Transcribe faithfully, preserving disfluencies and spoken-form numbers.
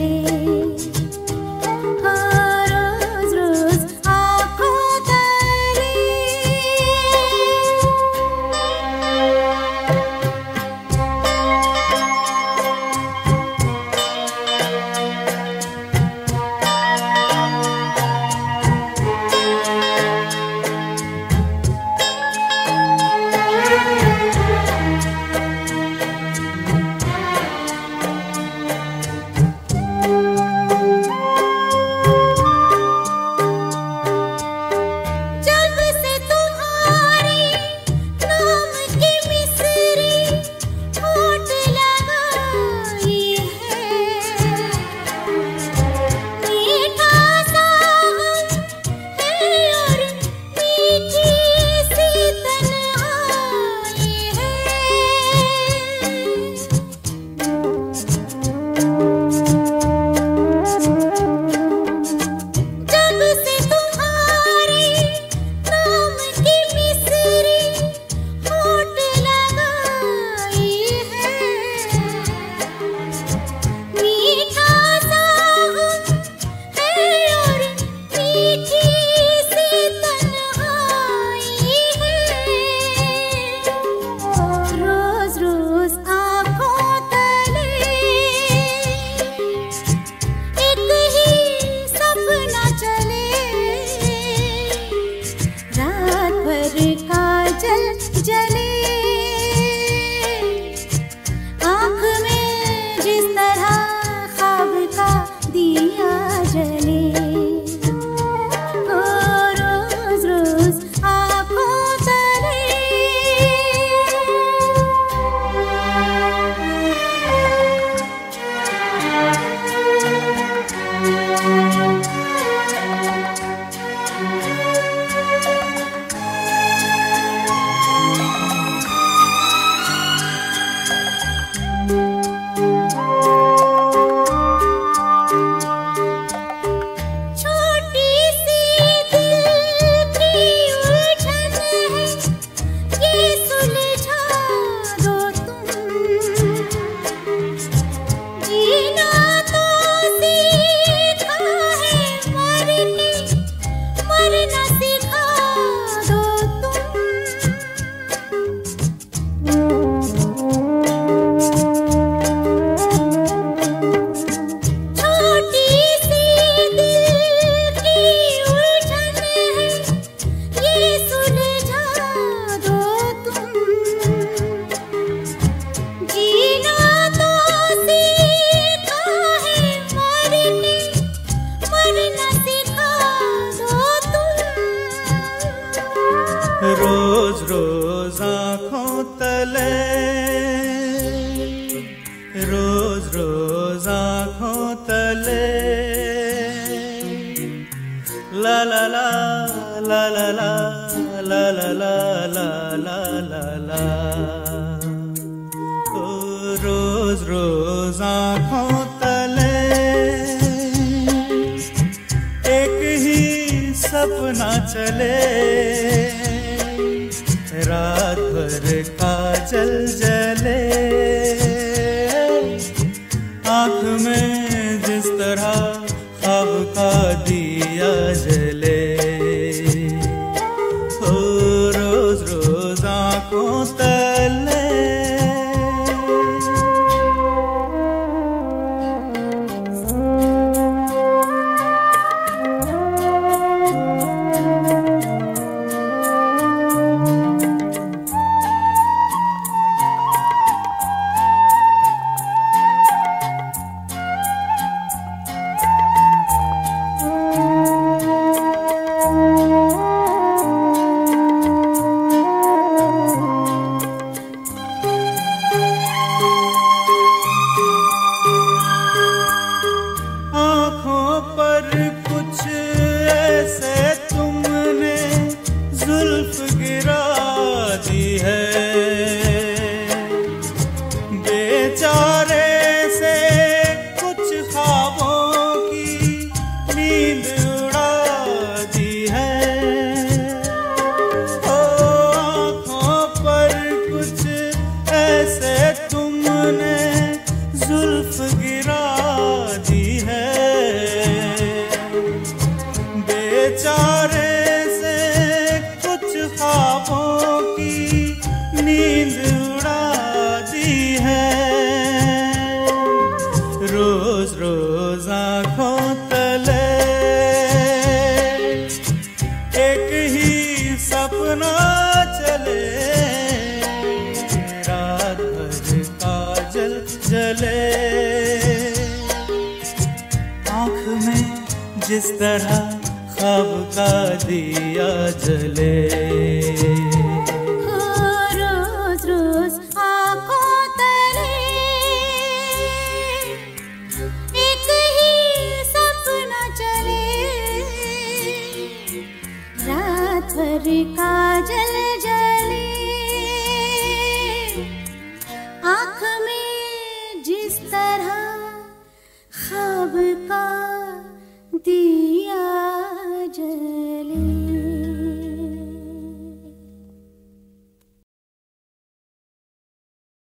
रोज रोज आँखों तले, रोज रोज आँखों तले, ला ला ला ला ला ला ला ला ला ला ला ला, ओ रोज रोज आँखों तले एक ही सपना चले, रात भर काजल जले, आँख में जिस तरह ख्वाब का दिया जले, ओ रोज रोज आँखों तले। बेचारे से कुछ ख्वाबों की नींद उड़ा दी है। रोज रोज आँखों तले एक ही सपना चले, रात भर काजल जले, आँख में जिस तरह ख्वाब का दिया जले। रोज रोज आँखों तले एक ही सपना चले, रात भर काजल जले, आँख में जिस तरह ख्वाब का दिया